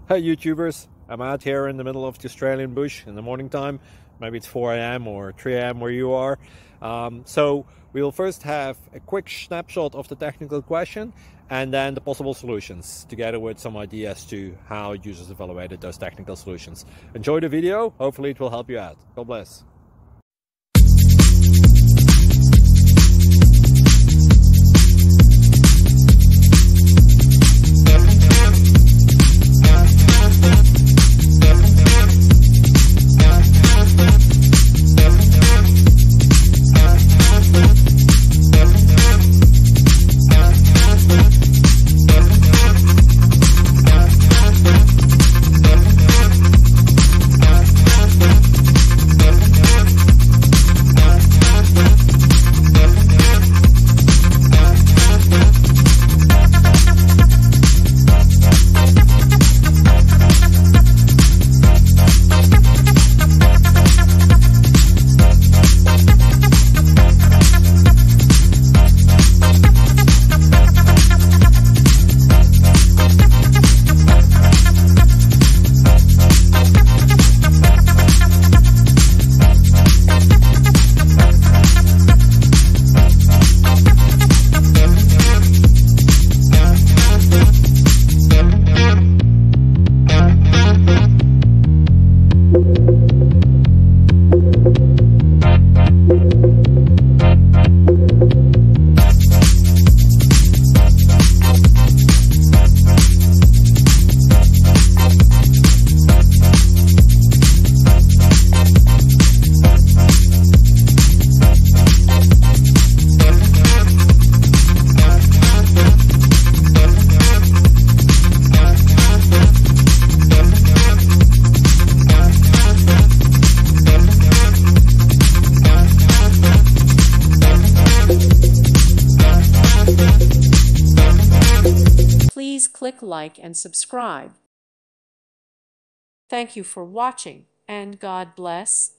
Hey YouTubers, I'm out here in the middle of the Australian bush in the morning time. Maybe it's 4 a.m. or 3 a.m. where you are. So we'll first have a quick snapshot of the technical question and then the possible solutions, together with some ideas to how users evaluated those technical solutions. Enjoy the video, hopefully it will help you out. God bless. Please click like and subscribe. Thank you for watching, and God bless.